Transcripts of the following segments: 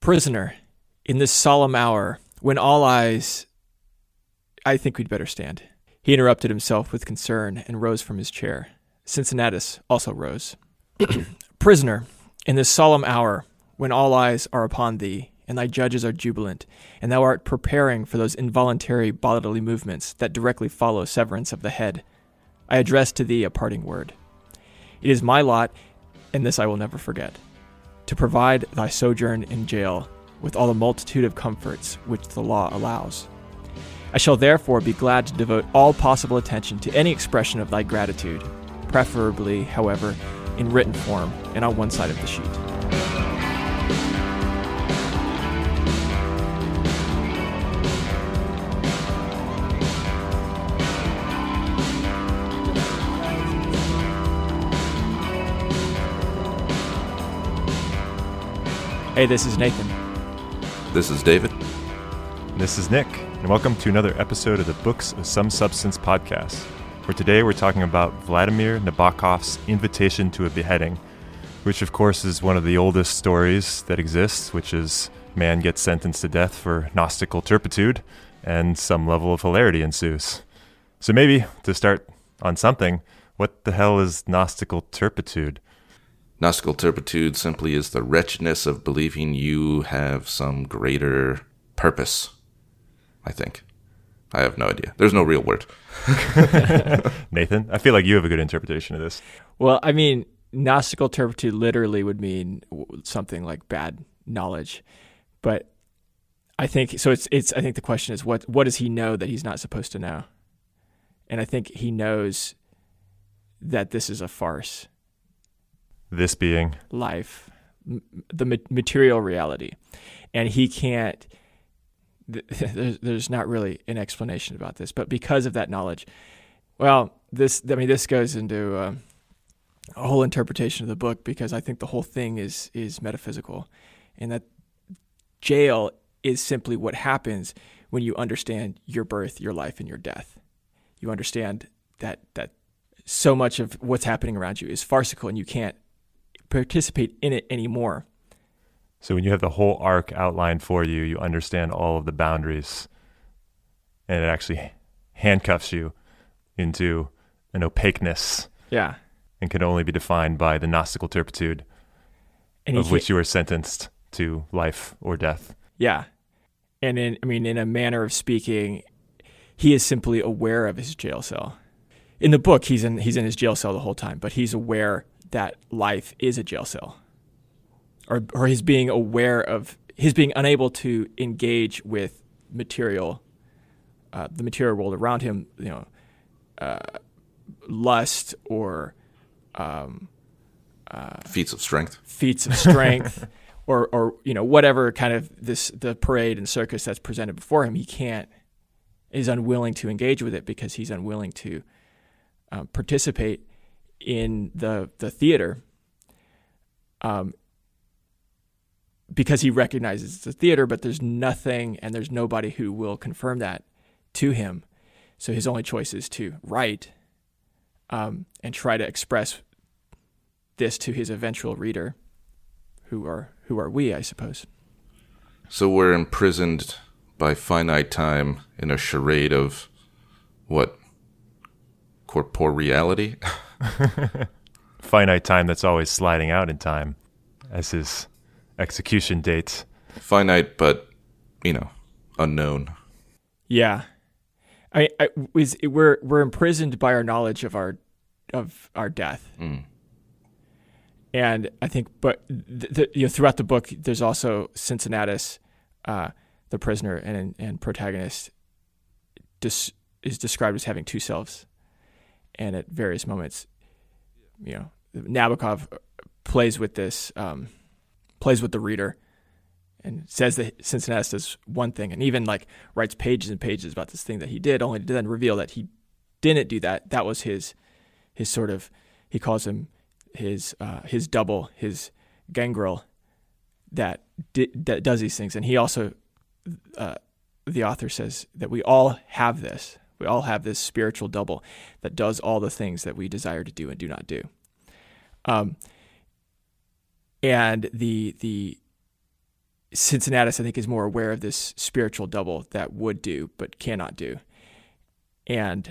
Prisoner, in this solemn hour, when all eyes... I think we'd better stand. He interrupted himself with concern and rose from his chair. Cincinnatus also rose. Prisoner, in this solemn hour, when all eyes are upon thee, and thy judges are jubilant, and thou art preparing for those involuntary bodily movements that directly follow severance of the head, I address to thee a parting word. It is my lot, and this I will never forget, to provide thy sojourn in jail with all the multitude of comforts which the law allows. I shall therefore be glad to devote all possible attention to any expression of thy gratitude, preferably, however, in written form and on one side of the sheet. Hey, this is Nathan. This is David. This is Nick, and welcome to another episode of the Books of Some Substance podcast, where today we're talking about Vladimir Nabokov's Invitation to a Beheading, which of course is one of the oldest stories that exists, which is man gets sentenced to death for Gnostical turpitude, and some level of hilarity ensues. So maybe, to start on something, what the hell is Gnostical turpitude? Gnostical turpitude simply is the wretchedness of believing you have some greater purpose, I think. I have no idea. There's no real word. Nathan, I feel like you have a good interpretation of this. Well, I mean, Gnostical turpitude literally would mean something like bad knowledge. But I think, so I think the question is, what does he know that he's not supposed to know? And I think he knows that this is a farce. This being? Life, the material reality. And he can't, there's not really an explanation about this, but because of that knowledge, well, this goes into a whole interpretation of the book, because I think the whole thing is metaphysical, and that jail is simply what happens when you understand your birth, your life, and your death. You understand that so much of what's happening around you is farcical, and you can't participate in it anymore. So when you have the whole arc outlined for you, you understand all of the boundaries, and it actually handcuffs you into an opaqueness. Yeah. And can only be defined by the Gnostical turpitude, of which you are sentenced to life or death. Yeah. And in a manner of speaking, he is simply aware of his jail cell. In the book, he's in his jail cell the whole time, but he's aware that life is a jail cell, or he's being aware of his being unable to engage with the material world around him, lust or feats of strength, or whatever kind of the parade and circus that's presented before him. Is unwilling to engage with it because he's unwilling to participate in the theater, because he recognizes it's a theater, but there's nothing and there's nobody who will confirm that to him. So his only choice is to write and try to express this to his eventual reader, who are we, I suppose. So we're imprisoned by finite time in a charade of what? Corporeality? Finite time that's always sliding out in time as his execution date. Finite, but, unknown. Yeah. We're imprisoned by our knowledge of our death. Mm. And I think, but throughout the book, there's also Cincinnatus, the prisoner and protagonist, is described as having two selves. And at various moments, Nabokov plays with this, plays with the reader, and says that Cincinnatus does one thing, and even writes pages and pages about this thing that he did, only to then reveal that he didn't do that. That was his sort of, he calls him his double, his gangrel, that does these things. And he also, the author says that we all have this. We all have this spiritual double that does all the things that we desire to do and do not do. And Cincinnatus, I think, is more aware of this spiritual double that would do but cannot do. And,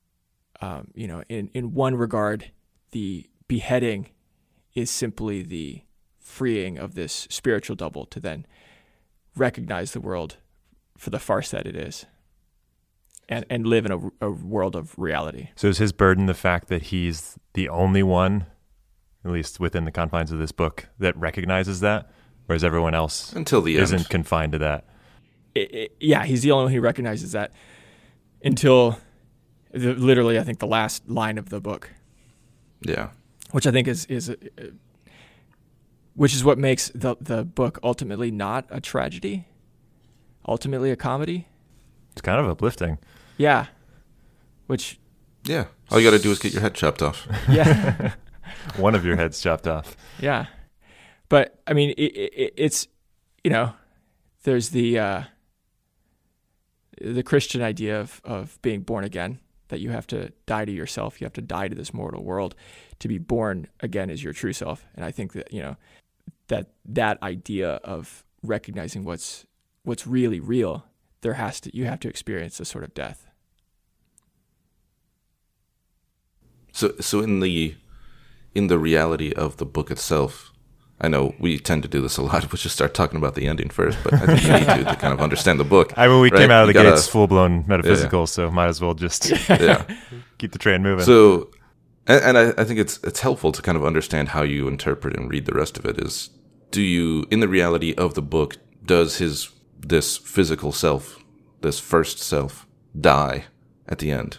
in one regard, the beheading is simply the freeing of this spiritual double to then recognize the world for the farce that it is and live in a world of reality. So is his burden the fact that he's the only one, at least within the confines of this book, that recognizes that, whereas everyone else until the isn't end. confined to that? Yeah, he's the only one who recognizes that until literally, I think, the last line of the book. Yeah. Which I think which is what makes the book ultimately not a tragedy, ultimately a comedy. It's kind of uplifting. Yeah. Which... Yeah. All you got to do is get your head chopped off. Yeah. One of your heads chopped off. Yeah. But, I mean, it's, there's the Christian idea of being born again, that you have to die to yourself. You have to die to this mortal world to be born again as your true self. And I think that, that idea of recognizing what's really real, you have to experience this sort of death. So in the reality of the book itself, I know we tend to do this a lot. We'll just start talking about the ending first, but I think you need to kind of understand the book. I mean, we right? came out of the You gates full-blown metaphysical, so might as well just keep the train moving. So, and I think it's helpful to kind of understand how you interpret and read the rest of it. Is, do you, in the reality of the book, does this physical self, this first self, die at the end?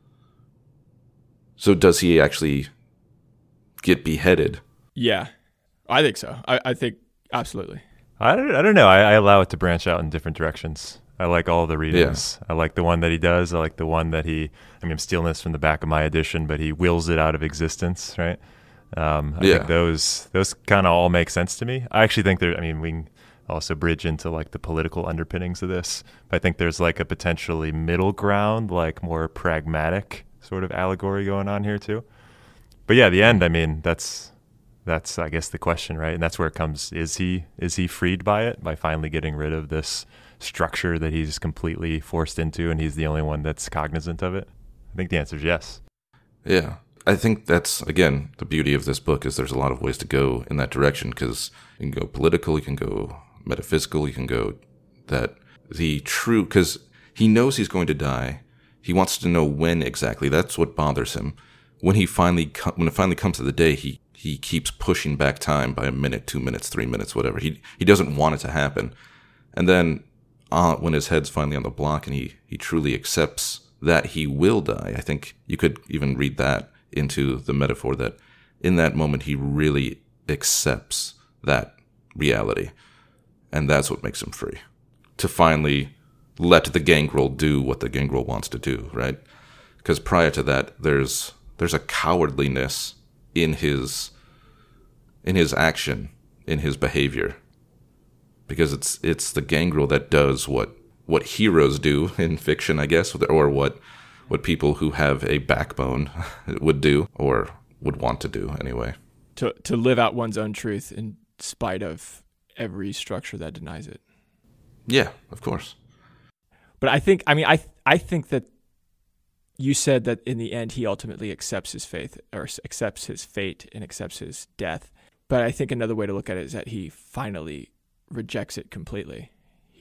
So does he actually get beheaded? Yeah, I think so. I think absolutely. I don't know. I allow it to branch out in different directions. I like all the readings. Yeah. I like the one that he does. I like the one that I'm stealing this from the back of my edition, but he wills it out of existence, right? I think those kind of all make sense to me. I actually think we can also bridge into like the political underpinnings of this. But I think there's like a potentially middle ground, like more pragmatic sort of allegory going on here too. But yeah, the end, that's I guess the question, right? And that's where it comes. Is he freed by it, by finally getting rid of this structure that he's completely forced into, and he's the only one that's cognizant of it? I think the answer is yes. Yeah. I think that's, again, the beauty of this book is there's a lot of ways to go in that direction, because you can go political, you can go metaphysical, you can go because he knows he's going to die. He wants to know when exactly. That's what bothers him. When it finally comes to the day, he keeps pushing back time by a minute, 2 minutes, 3 minutes, whatever. He doesn't want it to happen. And then when his head's finally on the block and he truly accepts that he will die, I think you could even read that into the metaphor that in that moment he really accepts that reality. And that's what makes him free. To finally let the gangrel do what the gangrel wants to do, right? Because prior to that, there's a cowardliness in his action, in his behavior. Because it's the gangrel that does what heroes do in fiction, I guess, or what people who have a backbone would do, or would want to do anyway. To live out one's own truth in spite of every structure that denies it. Yeah, of course. But I think that you said that in the end he ultimately accepts his faith, or accepts his fate and accepts his death. But I think another way to look at it is that he finally rejects it completely.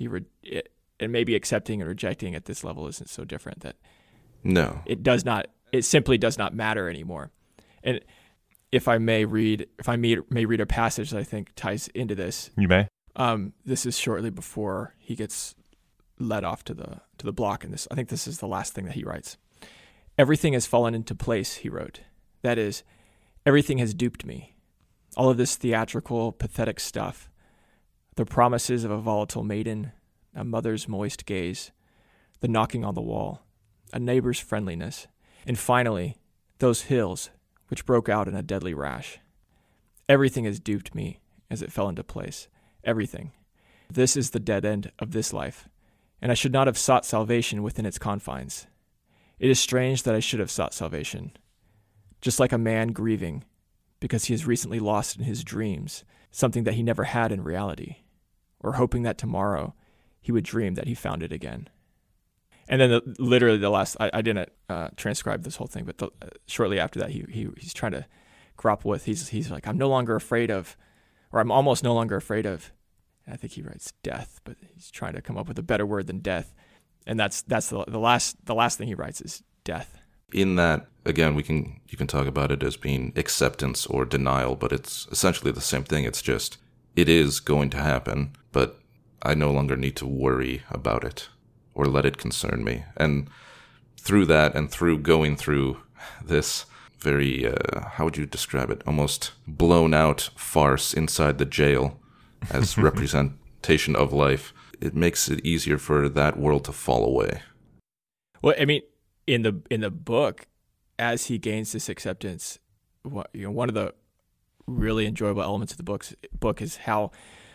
And maybe accepting and rejecting at this level isn't so different, that no, it simply does not matter anymore. And if I may read a passage that I think ties into this. You may. This is shortly before he gets led off to the block, and I think this is the last thing that he writes. Everything has fallen into place, he wrote. That is, everything has duped me. All of this theatrical, pathetic stuff. The promises of a volatile maiden, a mother's moist gaze, the knocking on the wall, a neighbor's friendliness, and finally, those hills, which broke out in a deadly rash. Everything has duped me as it fell into place. Everything. This is the dead end of this life, and I should not have sought salvation within its confines. It is strange that I should have sought salvation. Just like a man grieving because he has recently lost in his dreams something that he never had in reality, or hoping that tomorrow he would dream that he found it again. And then literally the last, I didn't transcribe this whole thing, but shortly after that, he's trying to grapple with, he's like, I'm no longer afraid of, or I'm almost no longer afraid of, and I think he writes death, but he's trying to come up with a better word than death. And that's the last thing he writes is death. In that, again, you can talk about it as being acceptance or denial, but it's essentially the same thing. It's just, it is going to happen, but I no longer need to worry about it or let it concern me. And through that, and through going through this very, how would you describe it? Almost blown out farce inside the jail as representation of life, it makes it easier for that world to fall away. Well, I mean, in the book, as he gains this acceptance, one of the really enjoyable elements of the book is how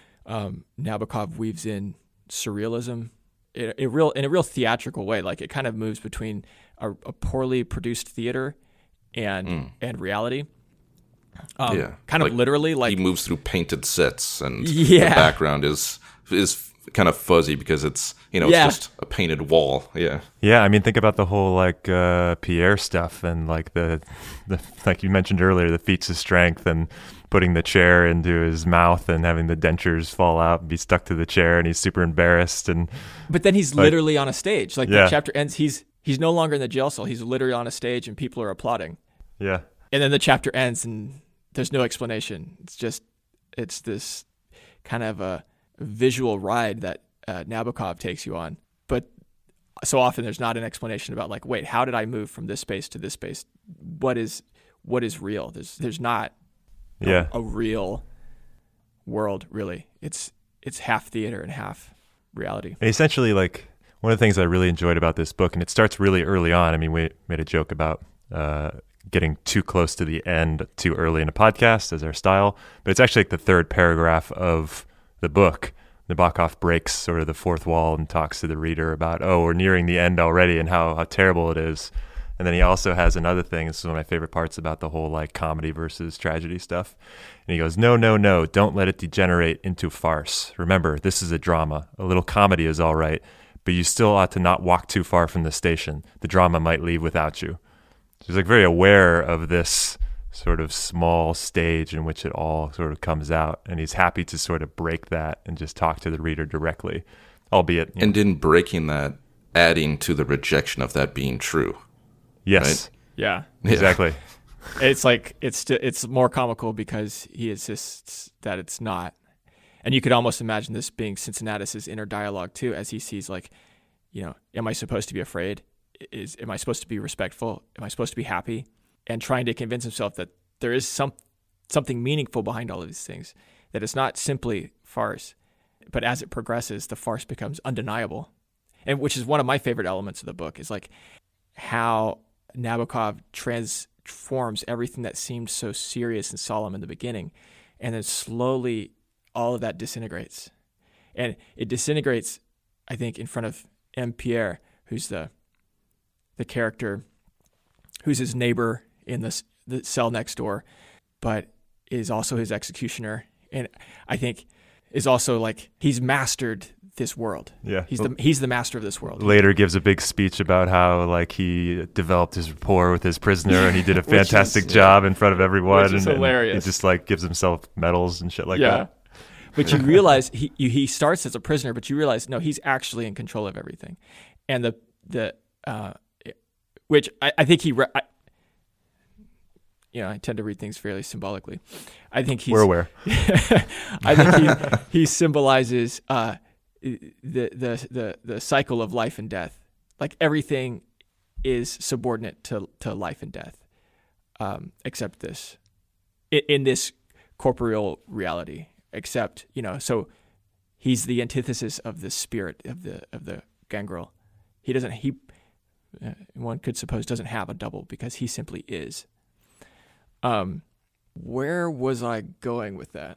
Nabokov weaves in surrealism in a real theatrical way. Like, it kind of moves between a poorly produced theater and reality. Kind of literally, like he moves through painted sets, and the background is kind of fuzzy because it's it's just a painted wall. Yeah, I mean, think about the whole like Pierre stuff, and like the like you mentioned earlier, the feats of strength, and putting the chair into his mouth and having the dentures fall out and be stuck to the chair, and he's super embarrassed. But then he's literally on a stage. Like, the chapter ends, he's no longer in the jail cell. He's literally on a stage, and people are applauding. Yeah. And then the chapter ends, and there's no explanation. It's this kind of a visual ride that Nabokov takes you on. But so often there's not an explanation about, like, wait, how did I move from this space to this space? What is real? There's not a real world, really. It's half theater and half reality. And essentially, like, one of the things I really enjoyed about this book, and it starts really early on. I mean, we made a joke about getting too close to the end too early in a podcast as our style, but it's actually like the third paragraph of the book. Nabokov breaks sort of the fourth wall and talks to the reader about, we're nearing the end already and how terrible it is. And then he also has another thing. This is one of my favorite parts about the whole like comedy versus tragedy stuff. And he goes, no, don't let it degenerate into farce. Remember, this is a drama. A little comedy is all right, but you still ought to not walk too far from the station. The drama might leave without you. So he's like very aware of this sort of small stage in which it all sort of comes out. And he's happy to sort of break that and just talk to the reader directly, albeit. And in breaking that, adding to the rejection of that being true. Yes. Right? Yeah. Exactly. It's like, it's more comical because he insists that it's not. And you could almost imagine this being Cincinnatus's inner dialogue too, as he sees, like, am I supposed to be afraid? Am I supposed to be respectful? Am I supposed to be happy? And trying to convince himself that there is something meaningful behind all of these things, that it's not simply farce. But as it progresses, the farce becomes undeniable. And which is one of my favorite elements of the book, is like how Nabokov transforms everything that seemed so serious and solemn in the beginning, and then slowly all of that disintegrates. And it disintegrates, I think, in front of M. Pierre, who's the character who's his neighbor in the cell next door, but is also his executioner. And I think is also like, he's mastered this world. Yeah. He's the master of this world. Later gives a big speech about how like he developed his rapport with his prisoner and he did a fantastic job in front of everyone. Which is hilarious. And he just like gives himself medals and shit like that. But you realize he starts as a prisoner, but you realize, no, he's actually in control of everything. And which I think I tend to read things fairly symbolically. I think we're aware. I think he symbolizes the cycle of life and death. Like, everything is subordinate to life and death, except this, in this corporeal reality. Except, so he's the antithesis of the spirit of the gangrel. One could suppose doesn't have a double because he simply is. Where was I going with that?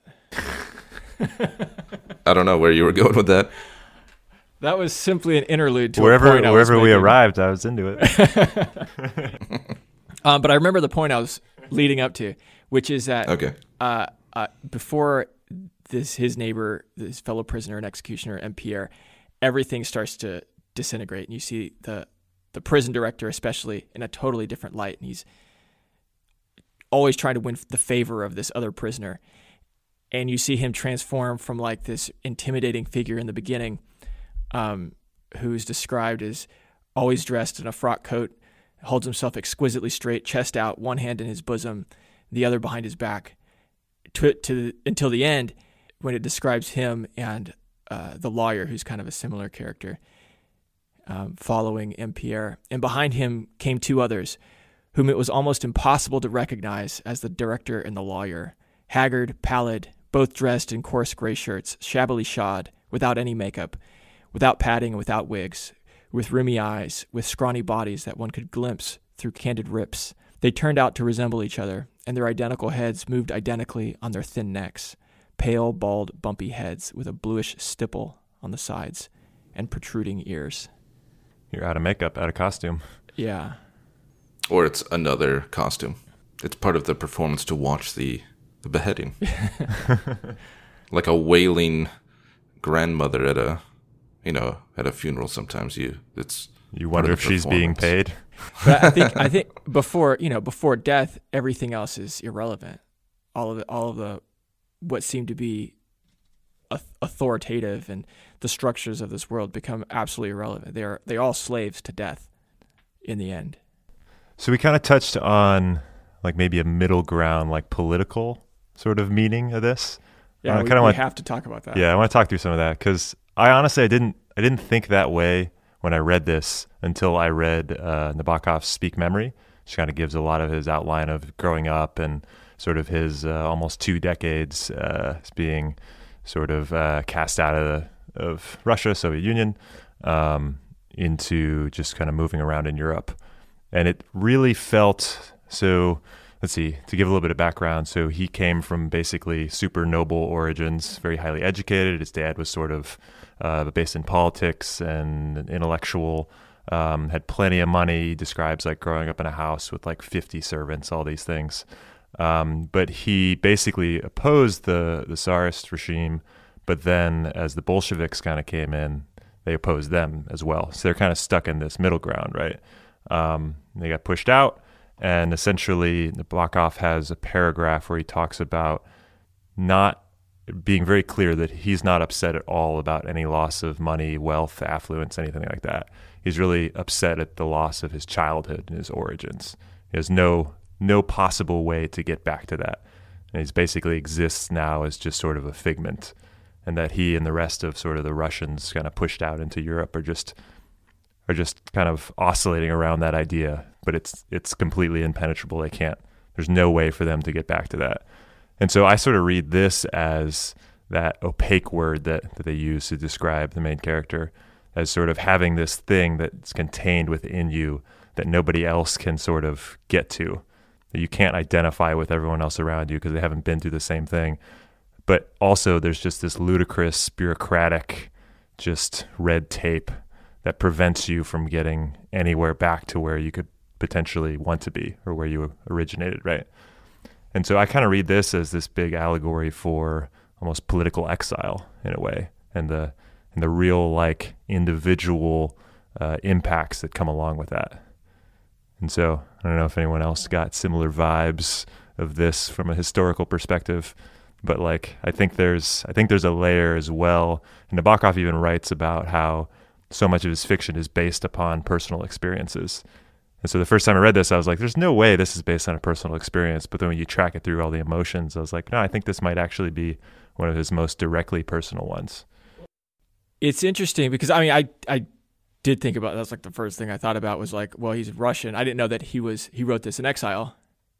I don't know where you were going with that. That was simply an interlude to wherever a point we arrived. I was into it. But I remember the point I was leading up to, which is that okay. Before his neighbor, his fellow prisoner and executioner, M. Pierre, everything starts to disintegrate, and you see the prison director especially in a totally different light, and he's always trying to win the favor of this other prisoner. And you see him transform from like this intimidating figure in the beginning, who's described as always dressed in a frock coat, holds himself exquisitely straight, chest out, one hand in his bosom, the other behind his back, until the end, when it describes him and the lawyer, who's kind of a similar character, following M. Pierre. And behind him came two others, whom it was almost impossible to recognize as the director and the lawyer, haggard, pallid, both dressed in coarse gray shirts, shabbily shod, without any makeup, without padding and without wigs, with rheumy eyes, with scrawny bodies that one could glimpse through candid rips. They turned out to resemble each other, and their identical heads moved identically on their thin necks, pale, bald, bumpy heads with a bluish stipple on the sides and protruding ears. You're out of makeup, out of costume. Yeah. Or it's another costume. It's part of the performance to watch the beheading. Like a wailing grandmother at a funeral. Sometimes you wonder if she's being paid. But I think before death, everything else is irrelevant. All of the what seem to be authoritative and the structures of this world become absolutely irrelevant. They're all slaves to death in the end. So we kind of touched on like maybe a middle ground, like political sort of meaning of this. Yeah, we have to talk about that. Yeah, I want to talk through some of that because I didn't think that way when I read this until I read Nabokov's Speak Memory, which kind of gives a lot of his outline of growing up and sort of his almost 2 decades as being sort of cast out of Russia, Soviet Union, into just kind of moving around in Europe. And it really felt, so let's see, to give a little bit of background. So he came from basically super noble origins, very highly educated. His dad was sort of based in politics and intellectual, had plenty of money. He describes like growing up in a house with like 50 servants, all these things. But he basically opposed the Tsarist regime, but then as the Bolsheviks kind of came in, they opposed them as well. So they're kind of stuck in this middle ground, right? They got pushed out, and essentially Nabokov has a paragraph where he talks about not being very clear that he's not upset at all about any loss of money, wealth, affluence, anything like that. He's really upset at the loss of his childhood and his origins. He has no possible way to get back to that. And he basically exists now as just sort of a figment, and that he and the rest of sort of the Russians kind of pushed out into Europe are just kind of oscillating around that idea, but it's completely impenetrable. There's no way for them to get back to that. And so I sort of read this as that opaque word that they use to describe the main character as sort of having this thing that's contained within you that nobody else can sort of get to, that you can't identify with everyone else around you because they haven't been through the same thing. But also there's just this ludicrous, bureaucratic, just red tape that prevents you from getting anywhere back to where you could potentially want to be or where you originated, right? And so I kind of read this as this big allegory for almost political exile in a way, and the real like individual impacts that come along with that. And so I don't know if anyone else got similar vibes of this from a historical perspective, but like I think there's a layer as well. And Nabokov even writes about how so much of his fiction is based upon personal experiences. And so the first time I read this, I was like, there's no way this is based on a personal experience. But then when you track it through all the emotions, I was like, no, I think this might actually be one of his most directly personal ones. It's interesting because, I mean, I did think about, that's like the first thing I thought about was like, well, he's Russian. I didn't know that he wrote this in exile.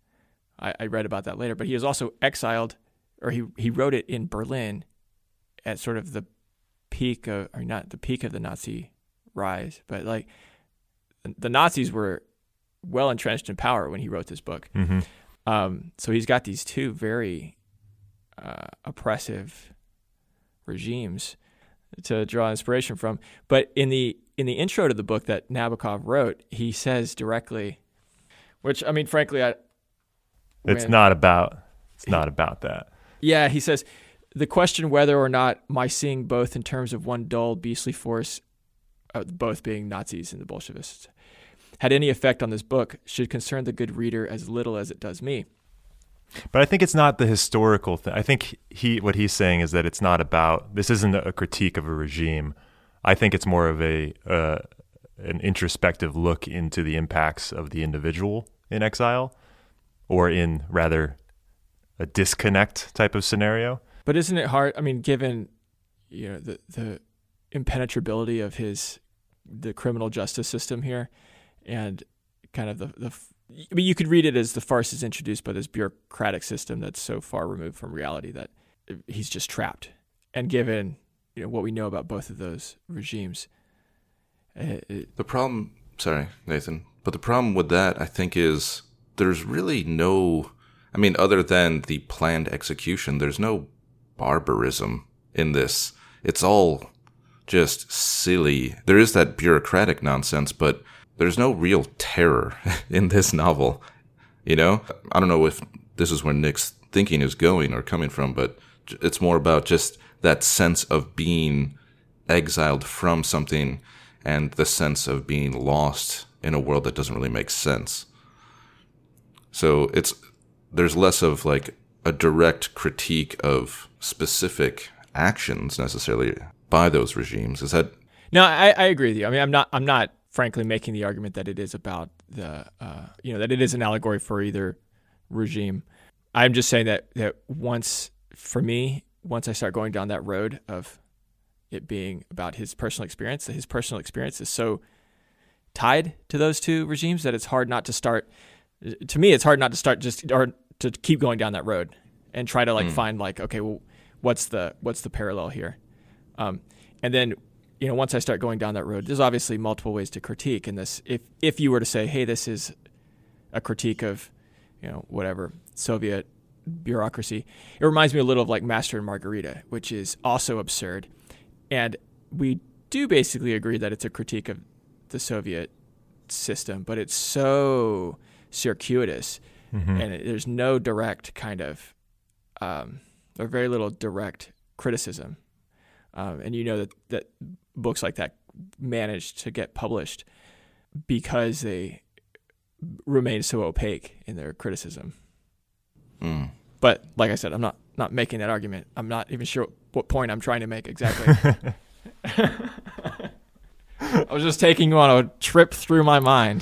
I read about that later, but he was also exiled, or he wrote it in Berlin at sort of the peak of, or not the peak of the Nazi rise, but like the Nazis were well entrenched in power when he wrote this book. Mm-hmm. So he's got these two very oppressive regimes to draw inspiration from. But in the intro to the book that Nabokov wrote, he says directly, which I mean, frankly, it's not about that. Yeah, he says The question whether or not my seeing both in terms of one dull, beastly force, both being Nazis and the Bolshevists, had any effect on this book should concern the good reader as little as it does me. But I think it's not the historical thing. I think what he's saying is that it's not about, this isn't a critique of a regime. I think it's more of an introspective look into the impacts of the individual in exile, or in rather a disconnect type of scenario. But isn't it hard? I mean, given the impenetrability of the criminal justice system here, and kind of I mean, you could read it as the farce is introduced by this bureaucratic system that's so far removed from reality that he's just trapped. And given what we know about both of those regimes, the problem. Sorry, Nathan, but the problem with that, I think, is there's really no. I mean, other than the planned execution, there's no barbarism in this. It's all just silly. There is that bureaucratic nonsense, but there's no real terror in this novel. I don't know if this is where Nick's thinking is going or coming from, but it's more about just that sense of being exiled from something and the sense of being lost in a world that doesn't really make sense. So there's less of like a direct critique of specific actions necessarily by those regimes. Is that? No, I agree with you. I mean, I'm not frankly making the argument that it is about that it is an allegory for either regime. I'm just saying that once I start going down that road of it being about his personal experience, that his personal experience is so tied to those two regimes that it's hard not to start. To me, it's hard not to start or to keep going down that road and try to find okay, well, what's the parallel here? And then, once I start going down that road, there's obviously multiple ways to critique. And this, if you were to say, hey, this is a critique of, whatever, Soviet bureaucracy, it reminds me a little of like Master and Margarita, which is also absurd. And we do basically agree that it's a critique of the Soviet system, but it's so circuitous, and there's no direct kind of, or very little direct criticism. And that books like that manage to get published because they remain so opaque in their criticism. But like I said, I'm not making that argument. I'm not even sure what point I'm trying to make exactly. I was just taking you on a trip through my mind.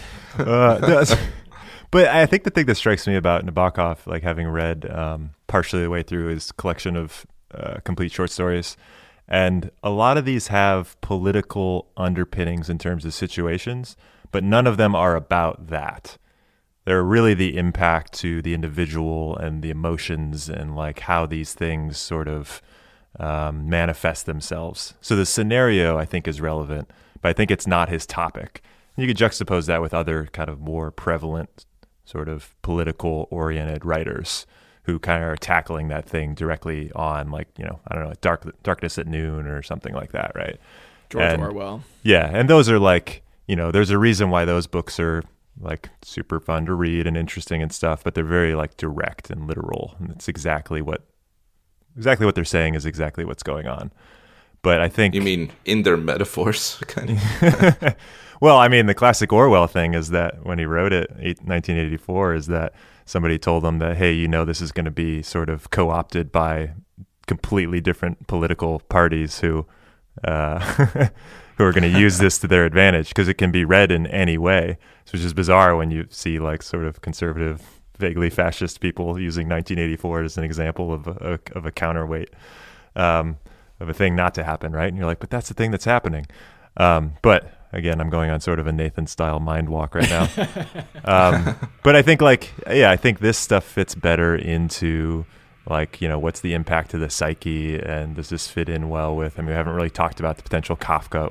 But I think the thing that strikes me about Nabokov, like having read partially the way through his collection of complete short stories, and a lot of these have political underpinnings in terms of situations, but none of them are about that. They're really the impact to the individual and the emotions and like how these things sort of manifest themselves. So the scenario, I think, is relevant, but I think it's not his topic. You could juxtapose that with other kind of more prevalent sort of political-oriented writers who kind of are tackling that thing directly on, like, I don't know, Darkness at Noon or something like that, right? George Orwell. Yeah, and those are like, there's a reason why those books are like super fun to read and interesting and stuff, but they're very like direct and literal, and it's exactly what they're saying is exactly what's going on. But I think... You mean in their metaphors, kind of? Well, I mean, the classic Orwell thing is that when he wrote it, 1984, is that somebody told him that, hey, this is going to be sort of co-opted by completely different political parties who are going to use this to their advantage, because it can be read in any way, which is bizarre when you see like sort of conservative, vaguely fascist people using 1984 as an example of a counterweight of a thing not to happen, right? And you're like, but that's the thing that's happening. But again, I'm going on sort of a Nathan-style mind walk right now. But I think I think this stuff fits better into like, what's the impact to the psyche, and does this fit in well with, we haven't really talked about the potential Kafka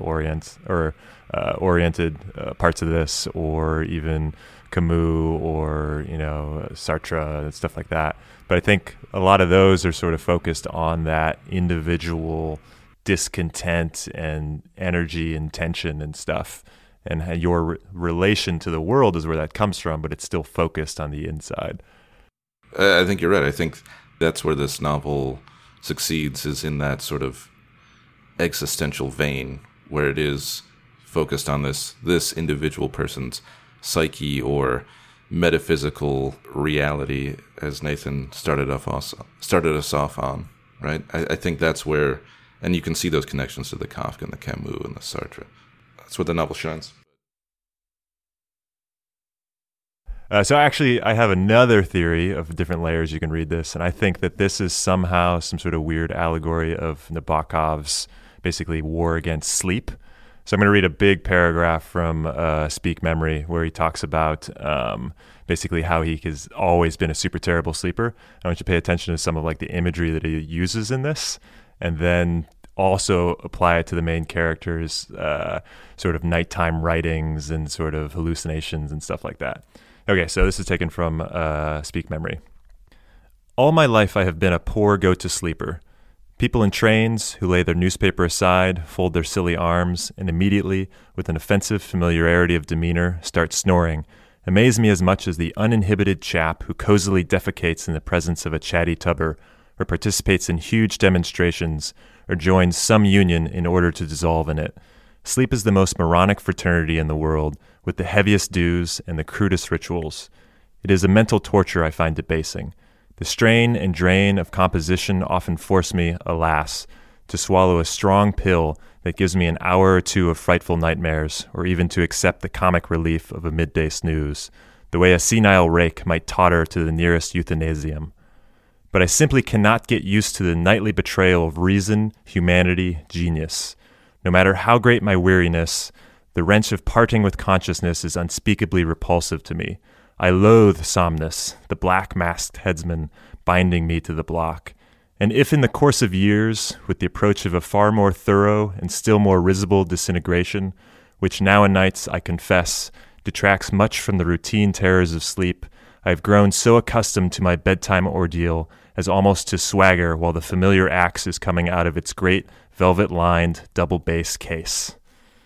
oriented parts of this, or even Camus or, Sartre and stuff like that. But I think a lot of those are sort of focused on that individual discontent and energy and tension and stuff, and your relation to the world is where that comes from, but it's still focused on the inside. I think you're right. I think that's where this novel succeeds is in that sort of existential vein where it is focused on this individual person's psyche or metaphysical reality, as Nathan started us off on, right? I think that's where, and you can see those connections to the Kafka and the Camus and the Sartre. That's where the novel shines. So actually, I have another theory of different layers you can read this, and I think that this is somehow some sort of weird allegory of Nabokov's basically war against sleep. So I'm going to read a big paragraph from Speak Memory where he talks about basically how he has always been a super terrible sleeper. I want you to pay attention to some of like the imagery that he uses in this, and then also apply it to the main character's sort of nighttime writings and sort of hallucinations and stuff like that. Okay, so this is taken from Speak Memory. All my life I have been a poor go-to-sleeper. People in trains who lay their newspaper aside, fold their silly arms, and immediately, with an offensive familiarity of demeanor, start snoring, amaze me as much as the uninhibited chap who cozily defecates in the presence of a chatty tubber, or participates in huge demonstrations, or joins some union in order to dissolve in it. Sleep is the most moronic fraternity in the world, with the heaviest dues and the crudest rituals. It is a mental torture I find debasing. The strain and drain of composition often force me, alas, to swallow a strong pill that gives me an hour or two of frightful nightmares, or even to accept the comic relief of a midday snooze, the way a senile rake might totter to the nearest euthanasium. But I simply cannot get used to the nightly betrayal of reason, humanity, genius. No matter how great my weariness, the wrench of parting with consciousness is unspeakably repulsive to me. I loathe Somnus, the black-masked headsman, binding me to the block. And if in the course of years, with the approach of a far more thorough and still more risible disintegration, which now and nights, I confess, detracts much from the routine terrors of sleep, I have grown so accustomed to my bedtime ordeal as almost to swagger while the familiar axe is coming out of its great velvet-lined double-bass case.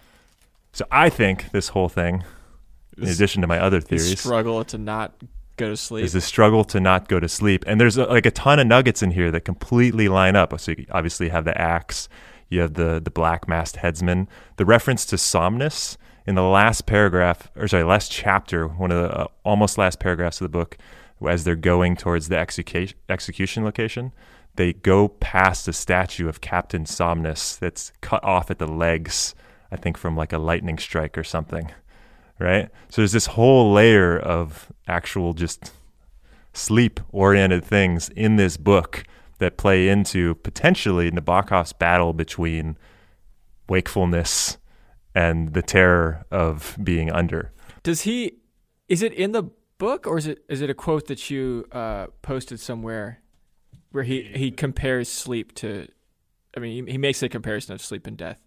So I think this whole thing, in addition to my other theories, the struggle to not go to sleep. Is the struggle to not go to sleep. And there's like a ton of nuggets in here that completely line up. So you obviously have the axe, you have the black-masked headsman. The reference to Somnus in the last chapter, one of the almost last paragraphs of the book, as they're going towards the execution location, they go past a statue of Captain Somnus that's cut off at the legs, I think from like a lightning strike or something, right? So there's this whole layer of actual just sleep-oriented things in this book that play into potentially Nabokov's battle between wakefulness and the terror of being under. Is it in the book, or is it a quote that you posted somewhere where he compares sleep to, I mean, he makes a comparison of sleep and death?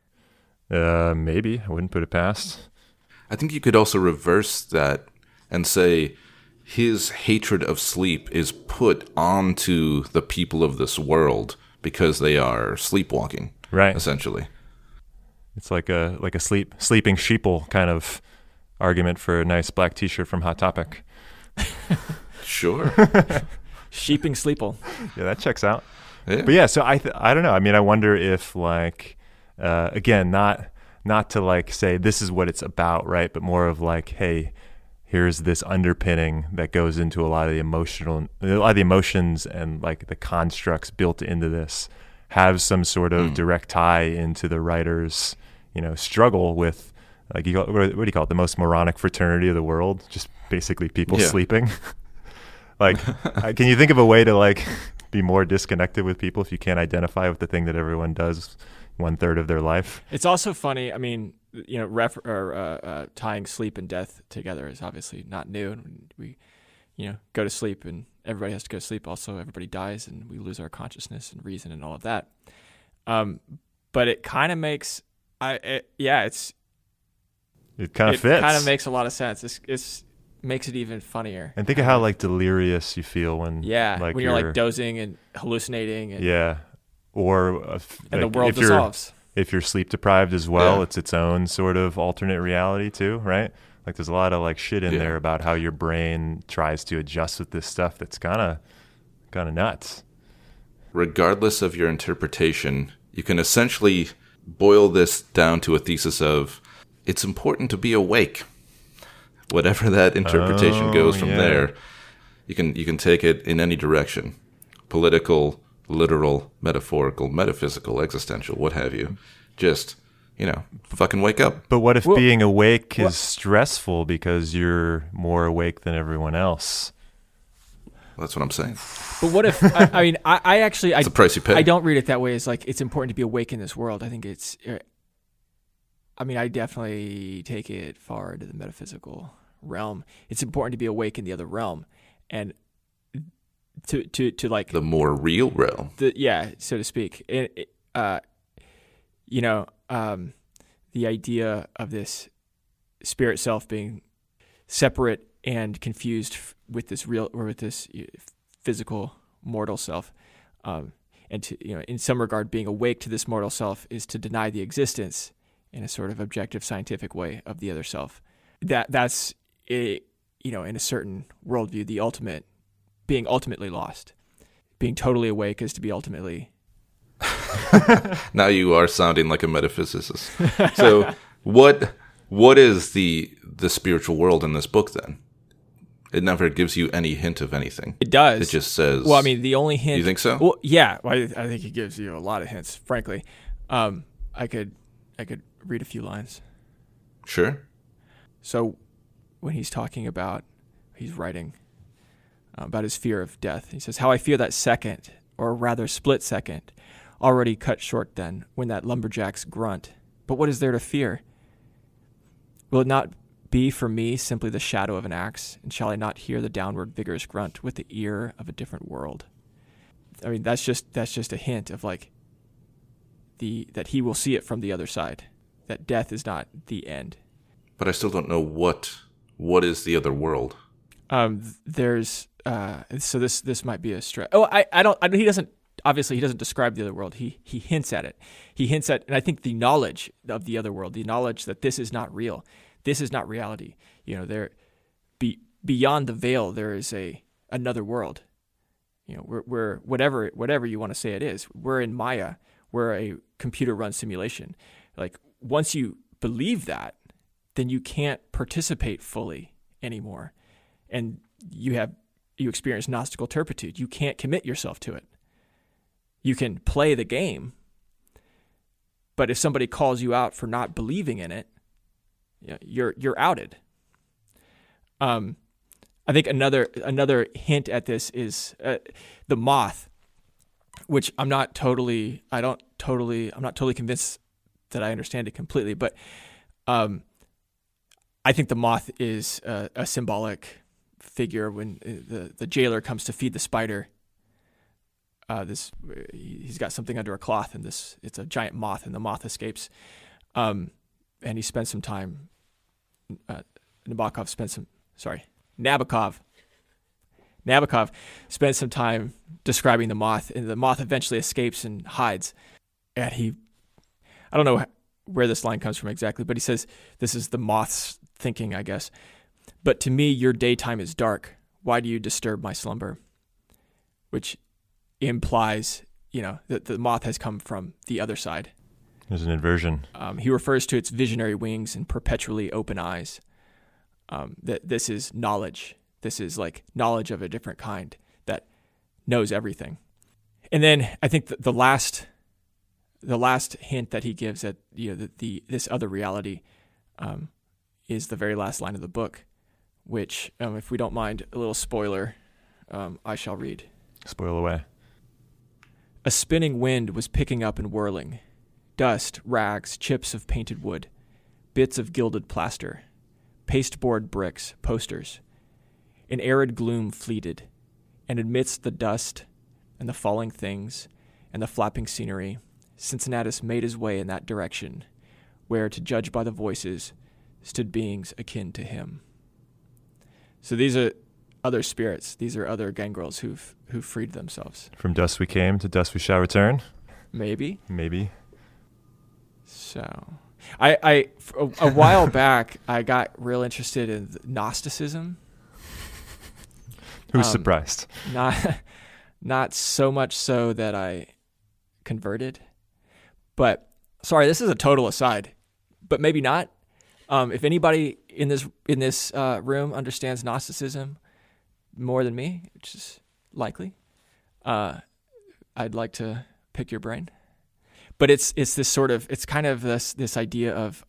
Maybe. I wouldn't put it past. I think you could also reverse that and say his hatred of sleep is put onto the people of this world because they are sleepwalking, right? Essentially, it's like a sleeping sheeple kind of argument for a nice black T-shirt from Hot Topic. Sure, sheeping sleeple. Yeah, that checks out. Yeah. But yeah, so I don't know. I mean, I wonder if like again, not to like say this is what it's about, right? But more of like, hey, here's this underpinning that goes into a lot of the emotions and like the constructs built into this have some sort of direct tie into the writer's, struggle with, like, what do you call it? The most moronic fraternity of the world, just basically people sleeping. Like, can you think of a way to like be more disconnected with people if you can't identify with the thing that everyone does 1/3 of their life? It's also funny. I mean, tying sleep and death together is obviously not new. And we, go to sleep, and everybody has to go to sleep. Also, everybody dies, and we lose our consciousness and reason and all of that. But it kind of makes, it kind of fits. It kind of makes a lot of sense. It makes it even funnier. And think of how like delirious you feel when when you're like dozing and hallucinating. And, or and the world dissolves. If you're sleep deprived as well, it's its own sort of alternate reality too, right? Like there's a lot of like shit in there about how your brain tries to adjust with this stuff that's kind of nuts. regardless of your interpretation, you can essentially boil this down to a thesis of it's important to be awake. Whatever that interpretation goes from there, you can take it in any direction. Political, literal, metaphorical, metaphysical, existential, what have you. Just, fucking wake up. But what if being awake is stressful because you're more awake than everyone else? That's what I'm saying. But what if, I actually, it's the price you pay. I don't read it that way. It's like, it's important to be awake in this world. I think it's, I definitely take it far into the metaphysical realm. It's important to be awake in the other realm. And to like the more real realm, so to speak. The idea of this spirit self being separate and confused with this real or with this physical mortal self, and to in some regard, being awake to this mortal self is to deny the existence in a sort of objective scientific way of the other self. That's in a certain worldview, the ultimate. Being ultimately lost. Being totally awake is to be ultimately... Now you are sounding like a metaphysicist. So what is the spiritual world in this book then? It never gives you any hint of anything. It does. It just says... Well, the only hint... You think so? Well, yeah. I think it gives you a lot of hints, frankly. I could read a few lines. Sure. So when he's writing... about his fear of death. He says, how I fear that second, or rather split second, already cut short then, when that lumberjack's grunt. But what is there to fear? Will it not be for me simply the shadow of an axe, and shall I not hear the downward vigorous grunt with the ear of a different world? That's just a hint of like that he will see it from the other side, that death is not the end. But I still don't know what is the other world. There's so this might be a stretch. He doesn't describe the other world. He hints at it. He hints at, and I think the knowledge of the other world, the knowledge that this is not real, this is not reality. Beyond the veil, there is another world. We're whatever you want to say it is. We're in Maya. We're a computer-run simulation. Like once you believe that, then you can't participate fully anymore, and you experience Gnostical turpitude. You can't commit yourself to it. You can play the game, but if somebody calls you out for not believing in it, you're outed. I think another hint at this is the moth, which I'm not totally convinced that I understand it completely, but I think the moth is a symbolic figure when the jailer comes to feed the spider. He's got something under a cloth, and it's a giant moth, and the moth escapes. And he spends some time. Nabokov spends some time describing the moth, and the moth eventually escapes and hides. And I don't know where this line comes from exactly, but he says, this is the moth's thinking, I guess. But to me, your daytime is dark. Why do you disturb my slumber? Which implies, that the moth has come from the other side. There's an inversion. He refers to its visionary wings and perpetually open eyes. That this is knowledge. This is like knowledge of a different kind that knows everything. And then I think the last hint that he gives at this other reality is the very last line of the book, which, if we don't mind a little spoiler, I shall read. Spoil away. A spinning wind was picking up and whirling. Dust, rags, chips of painted wood, bits of gilded plaster, pasteboard bricks, posters. An arid gloom fleeted, and amidst the dust and the falling things and the flapping scenery, Cincinnatus made his way in that direction, where, to judge by the voices, stood beings akin to him. So these are other spirits. These are other gangrels who've freed themselves. From dust we came, to dust we shall return. Maybe. So, a while back, I got real interested in Gnosticism. Who's surprised? Not so much so that I converted. But sorry, this is a total aside, but maybe not. If anybody in this room understands Gnosticism more than me, which is likely, I'd like to pick your brain. But it's this sort of, it's kind of this idea of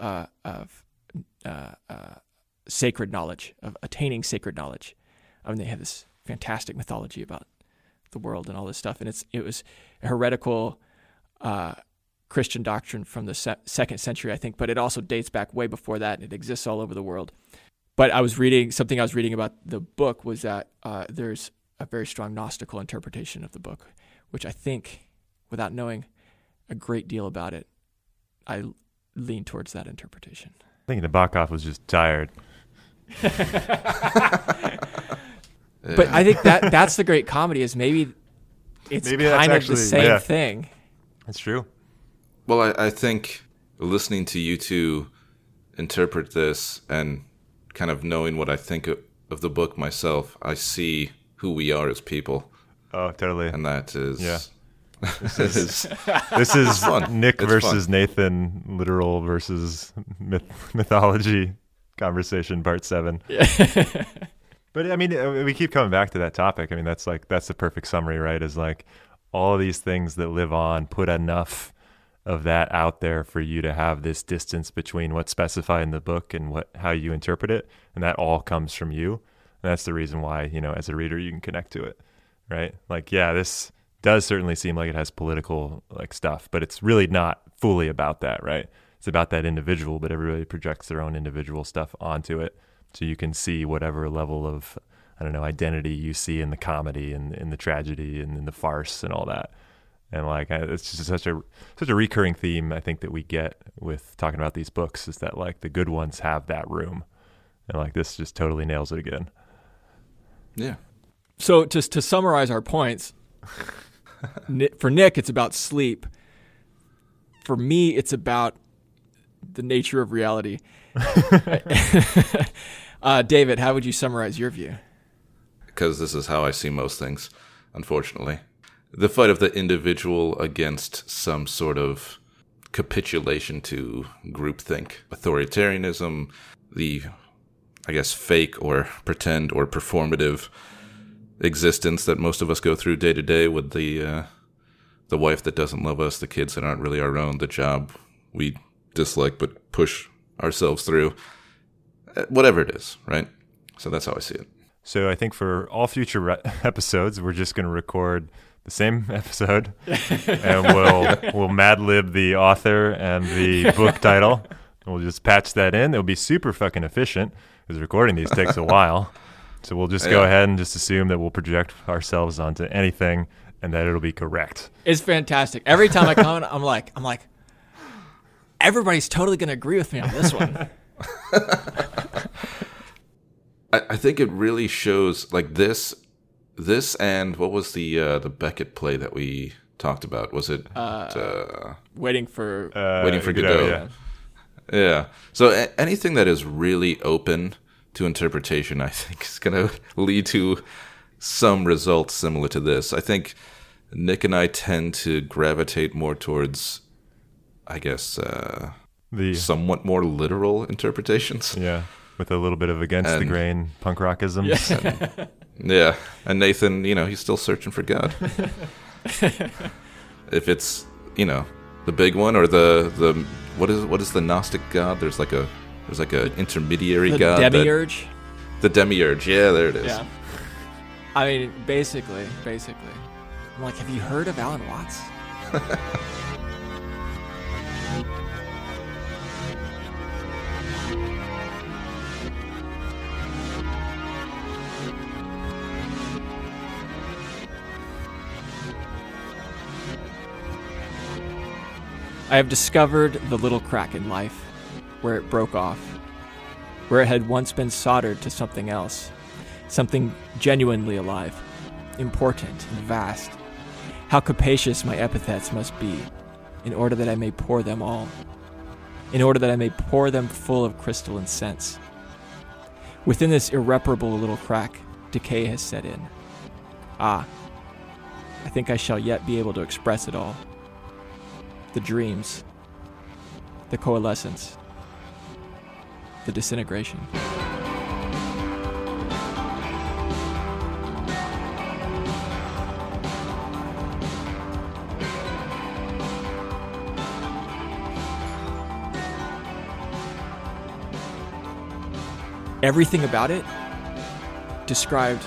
sacred knowledge, of attaining sacred knowledge. I mean, they have this fantastic mythology about the world and all this stuff, and it was a heretical Christian doctrine from the second century, I think, but it also dates back way before that, and it exists all over the world. But I was reading about the book was that there's a very strong Gnostical interpretation of the book, which I think, without knowing a great deal about it, I lean towards that interpretation. I think Nabokov was just tired. But I think that's the great comedy, is maybe kind of the same thing. That's true. Well, I think listening to you two interpret this and kind of knowing what I think of the book myself, I see who we are as people. Oh, totally. And that is... Yeah. This is fun. Nick It's versus fun. Nathan, literal versus mythology conversation, part 7. Yeah. But I mean, we keep coming back to that topic. I mean, that's the perfect summary, right? Is like all these things that live on, put enough of that out there for you to have this distance between what's specified in the book and how you interpret it, and that all comes from you. And that's the reason why, as a reader, you can connect to it, right? Like, yeah, this does certainly seem like it has political stuff, but it's really not fully about that, right? It's about that individual, but everybody projects their own individual stuff onto it. So you can see whatever level of, identity you see in the comedy and in the tragedy and in the farce and all that. And it's just such a recurring theme, I think, that we get with talking about these books, is that the good ones have that room. And this just totally nails it again. Yeah. So just to summarize our points, for Nick, it's about sleep. For me, it's about the nature of reality. David, how would you summarize your view? Because this is how I see most things, unfortunately. The fight of the individual against some sort of capitulation to groupthink, authoritarianism, the, fake or pretend or performative existence that most of us go through day to day with the wife that doesn't love us, the kids that aren't really our own, the job we dislike but push ourselves through, whatever it is, right? So that's how I see it. So I think for all future episodes, we're just going to record the same episode, and we'll Mad Lib the author and the book title. We'll just patch that in. It'll be super fucking efficient, because recording these takes a while. So we'll just go ahead and just assume that we'll project ourselves onto anything and that it'll be correct. It's fantastic. Every time I come, I'm like, everybody's totally going to agree with me on this one. I think it really shows this and what was the Beckett play that we talked about? Was it Waiting for Godot? Yeah. So anything that is really open to interpretation, I think, is going to lead to some results similar to this. I think Nick and I tend to gravitate more towards, the somewhat more literal interpretations. Yeah, with a little bit of against the grain punk rockism. Yeah. Yeah, and Nathan, he's still searching for God. If it's, the big one, or the what is the Gnostic God? There's like a intermediary God. The demiurge. The demiurge. Yeah, there it is. Yeah. I mean, basically, I'm like, have you heard of Alan Watts? I have discovered the little crack in life where it broke off, where it had once been soldered to something else, something genuinely alive, important and vast. How capacious my epithets must be, in order that I may pour them all, in order that I may pour them full of crystalline sense. Within this irreparable little crack, decay has set in. Ah, I think I shall yet be able to express it all. The dreams, the coalescence, the disintegration. Everything about it described,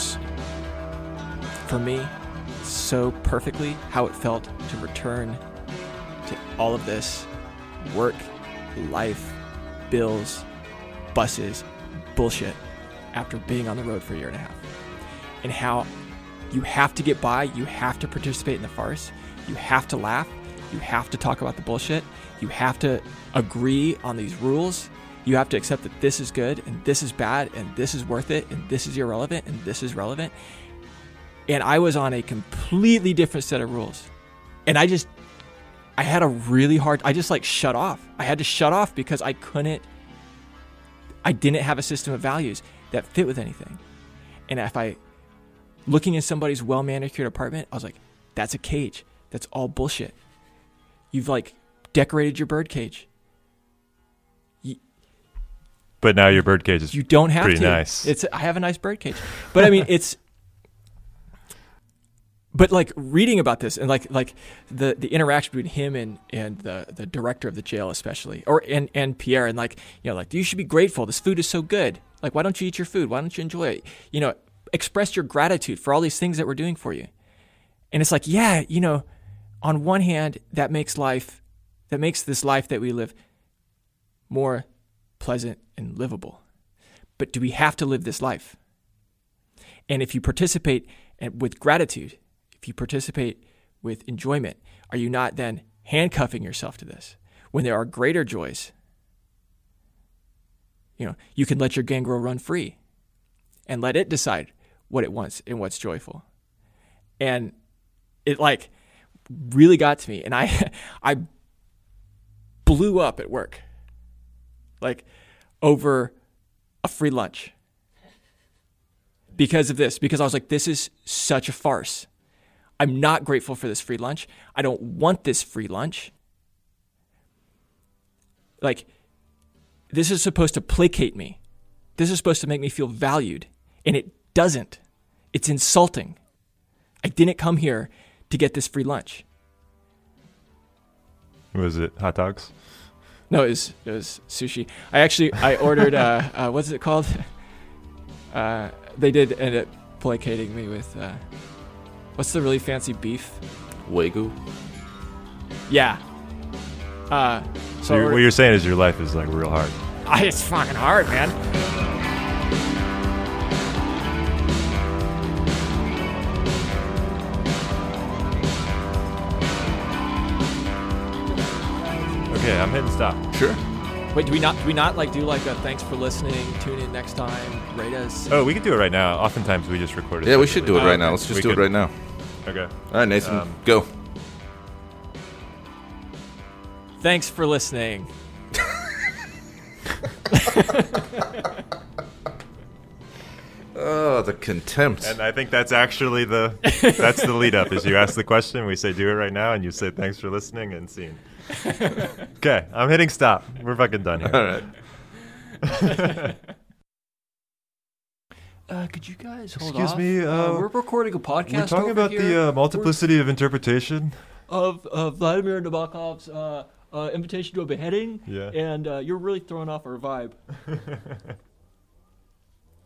for me, so perfectly how it felt to return to all of this work, life, bills, buses, bullshit after being on the road for a year and a half. And how you have to get by, you have to participate in the farce, you have to laugh, you have to talk about the bullshit, you have to agree on these rules. You have to accept that this is good and this is bad and this is worth it and this is irrelevant and this is relevant. And I was on a completely different set of rules. And I had a really hard, I just like shut off. I had to shut off because I didn't have a system of values that fit with anything. And looking in somebody's well-manicured apartment, I was like, that's a cage. That's all bullshit. You've like decorated your bird cage. But now your bird cage is you don't have pretty to. Nice. I have a nice bird cage. But I mean, but like reading about this and like the interaction between him and the director of the jail especially, and Pierre, and like, you know, like, you should be grateful. This food is so good. Like, why don't you eat your food? Why don't you enjoy it? You know, express your gratitude for all these things that we're doing for you. And it's like, yeah, you know, on one hand, that makes this life that we live more pleasant and livable. But do we have to live this life? And if you participate with gratitude, if you participate with enjoyment, are you not then handcuffing yourself to this? When there are greater joys, you know, you can let your gangrel run free and let it decide what it wants and what's joyful. And it like really got to me, and I blew up at work. Like, over a free lunch. Because of this. Because I was like, this is such a farce. I'm not grateful for this free lunch. I don't want this free lunch. Like, this is supposed to placate me. This is supposed to make me feel valued. And it doesn't. It's insulting. I didn't come here to get this free lunch. Was it hot dogs? No, it was sushi. I ordered, what's it called? They did end up placating me with, what's the really fancy beef? Wagyu? Yeah. So what you're saying is your life is like real hard. It's fucking hard, man. Okay, I'm hitting stop. Sure. Wait, do we not like do like a thanks for listening, tune in next time, rate us? Oh, we could do it right now. Oftentimes we just record it. Yeah, we should do it right now. Let's just do it right now. Okay. All right, Nathan, go. Thanks for listening. Oh, the contempt. And I think that's actually that's the lead up is you ask the question, we say do it right now, and you say thanks for listening and scene. Okay, I'm hitting stop. We're fucking done here. All right. Could you guys hold Excuse off? me. We're recording a podcast. We're talking about the multiplicity of interpretation of Vladimir Nabokov's Invitation to a Beheading. Yeah. And you're really throwing off our vibe.